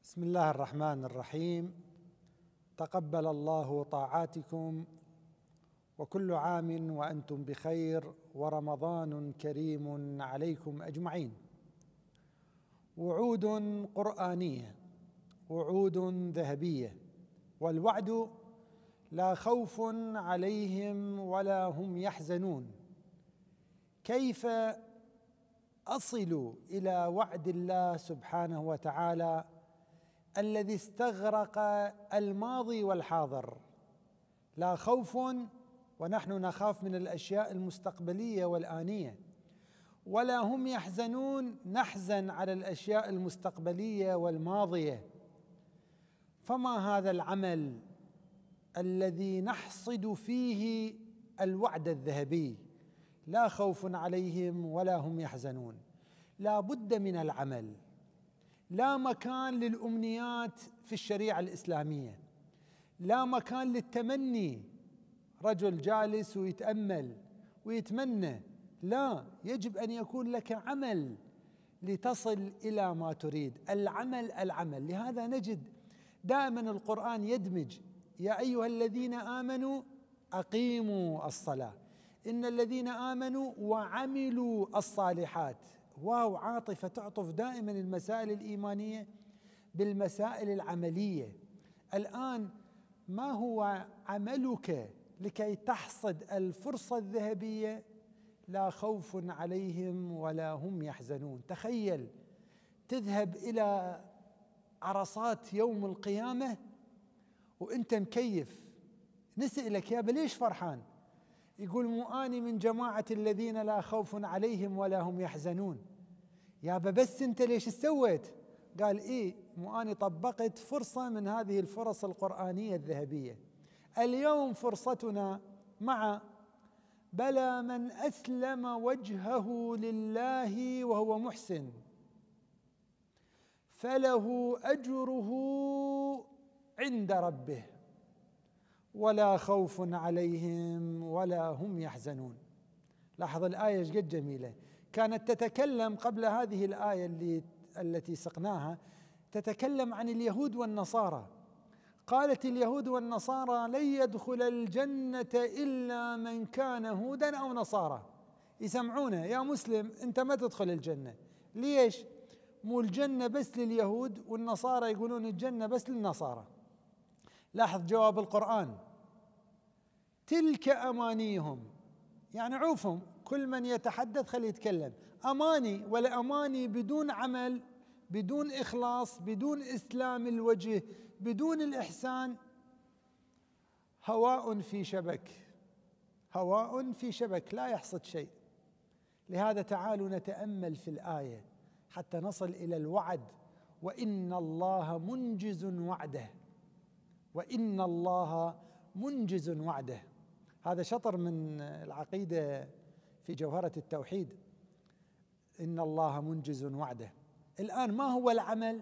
بسم الله الرحمن الرحيم. تقبل الله طاعاتكم، وكل عام وأنتم بخير، ورمضان كريم عليكم أجمعين. وعود قرآنية، وعود ذهبية، والوعد لا خوف عليهم ولا هم يحزنون. كيف أصل إلى وعد الله سبحانه وتعالى الذي استغرق الماضي والحاضر؟ لا خوف، ونحن نخاف من الأشياء المستقبلية والآنية، ولا هم يحزنون، نحزن على الأشياء المستقبلية والماضية. فما هذا العمل الذي نحصد فيه الوعد الذهبي؟ لا خوف عليهم ولا هم يحزنون. لا بد من العمل، لا مكان للأمنيات في الشريعة الإسلامية، لا مكان للتمني، رجل جالس ويتأمل ويتمنى، لا، يجب أن يكون لك عمل لتصل إلى ما تريد. العمل. لهذا نجد دائما القرآن يدمج: يا أيها الذين آمنوا أقيموا الصلاة، إن الذين آمنوا وعملوا الصالحات. واو عاطفة، تعطف دائما المسائل الإيمانية بالمسائل العملية. الآن ما هو عملك لكي تحصد الفرصة الذهبية؟ لا خوف عليهم ولا هم يحزنون. تخيل تذهب إلى عرصات يوم القيامة وأنت مكيف، نسألك يابا ليش فرحان؟ يقول: مو أني من جماعة الذين لا خوف عليهم ولا هم يحزنون. يابا بس أنت ليش سويت؟ قال: إيه، مو أني طبقت فرصة من هذه الفرص القرآنية الذهبية. اليوم فرصتنا مع بلى من أسلم وجهه لله وهو محسن فله أجره عند ربه ولا خوف عليهم ولا هم يحزنون. لاحظ الآية ايش قد جميلة. كانت تتكلم قبل هذه الآية التي سقناها، تتكلم عن اليهود والنصارى. قالت: اليهود والنصارى لن يدخل الجنة إلا من كان هودا أو نصارى. يسمعونه: يا مسلم أنت ما تدخل الجنة. ليش؟ مو الجنة بس لليهود، والنصارى يقولون الجنة بس للنصارى. لاحظ جواب القرآن: تلك أمانيهم. يعني عوفهم، كل من يتحدث خليه يتكلم. أماني، ولا أماني بدون عمل، بدون إخلاص، بدون إسلام الوجه، بدون الإحسان، هواء في شبك، هواء في شبك لا يحصد شيء. لهذا تعالوا نتأمل في الآية حتى نصل إلى الوعد: وإن الله منجز وعده، وإن الله منجز وعده. هذا شطر من العقيدة في جوهرة التوحيد، إن الله منجز وعده. الآن ما هو العمل؟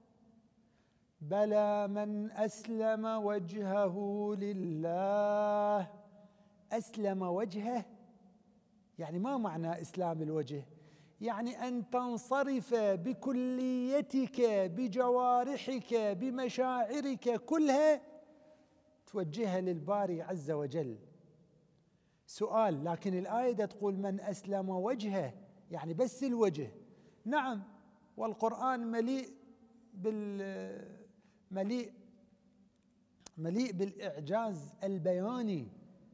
بلى من أسلم وجهه لله. أسلم وجهه، يعني ما معنى إسلام الوجه؟ يعني أن تنصرف بكليتك، بجوارحك، بمشاعرك كلها، توجهها للباري عز وجل. سؤال: لكن الآية تقول من أسلم وجهه، يعني بس الوجه. نعم، والقرآن مليء بالإعجاز البياني،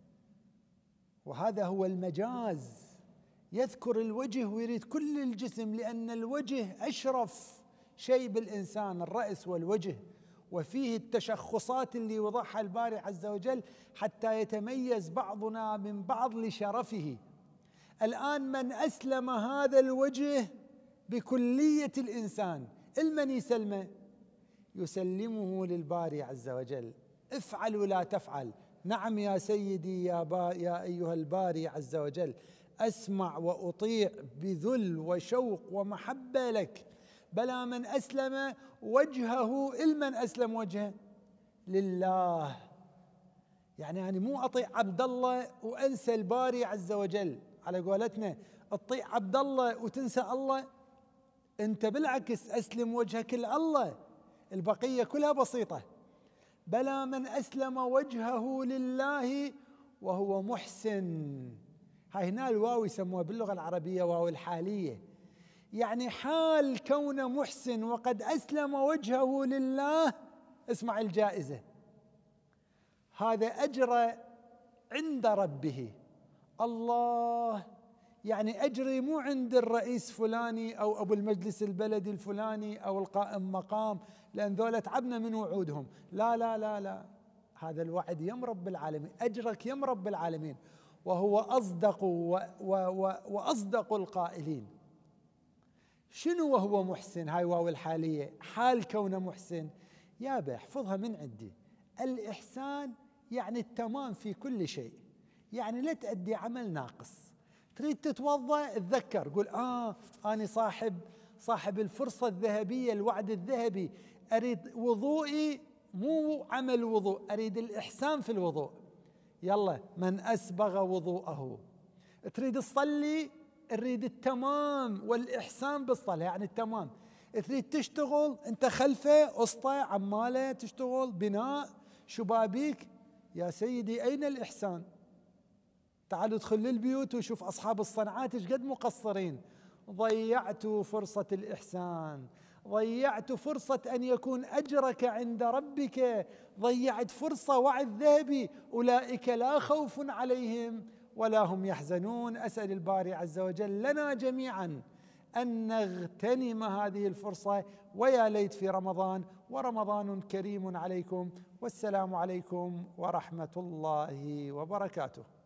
وهذا هو المجاز. يذكر الوجه ويريد كل الجسم، لأن الوجه أشرف شيء بالإنسان، الرأس والوجه، وفيه التشخصات اللي وضعها الباري عز وجل حتى يتميز بعضنا من بعض لشرفه. الآن من أسلم هذا الوجه بكلية الإنسان، المن يسلمه؟ يسلمه للباري عز وجل. افعل ولا تفعل. نعم يا سيدي يا أيها الباري عز وجل، أسمع وأطيع بذل وشوق ومحبة لك. بلى من أسلم وجهه، المن أسلم وجهه؟ لله. يعني مو أطيع عبد الله وأنسى الباري عز وجل، على قولتنا أطيع عبد الله وتنسى الله. أنت بالعكس أسلم وجهك لله، البقية كلها بسيطة. بلى من أسلم وجهه لله وهو محسن. هاي هنا الواو يسموها باللغة العربية واو الحالية، يعني حال كونه محسن وقد أسلم وجهه لله. اسمع الجائزة، هذا أجر عند ربه. الله يعني أجري مو عند الرئيس فلاني أو أبو المجلس البلدي الفلاني أو القائم مقام، لأن ذولا تعبنا من وعودهم. لا لا لا لا، هذا الوعد يم رب العالمين، أجرك يم رب العالمين، وهو أصدق وأصدق القائلين. شنو وهو محسن؟ هاي واو الحالية، حال كونه محسن. يابا احفظها من عندي. الإحسان يعني التمام في كل شيء، يعني لا تأدي عمل ناقص. تريد تتوضأ تذكر، قول أنا صاحب الفرصة الذهبية، الوعد الذهبي، أريد وضوئي مو عمل وضوء، أريد الإحسان في الوضوء. يلا، من أسبغ وضوءه. تريد تصلي، تريد التمام والإحسان بالصلاة، يعني التمام. تريد تشتغل، أنت خلفه أسطى عمالة تشتغل بناء شبابيك، يا سيدي أين الإحسان؟ تعالوا ادخل للبيوت وشوف أصحاب الصنعات ايش قد مقصرين. ضيعتوا فرصة الإحسان، ضيعت فرصة أن يكون أجرك عند ربك، ضيعت فرصة وعد ذهبي. أولئك لا خوف عليهم ولا هم يحزنون. أسأل الباري عز وجل لنا جميعا أن نغتنم هذه الفرصة، ويا ليت في رمضان، ورمضان كريم عليكم، والسلام عليكم ورحمة الله وبركاته.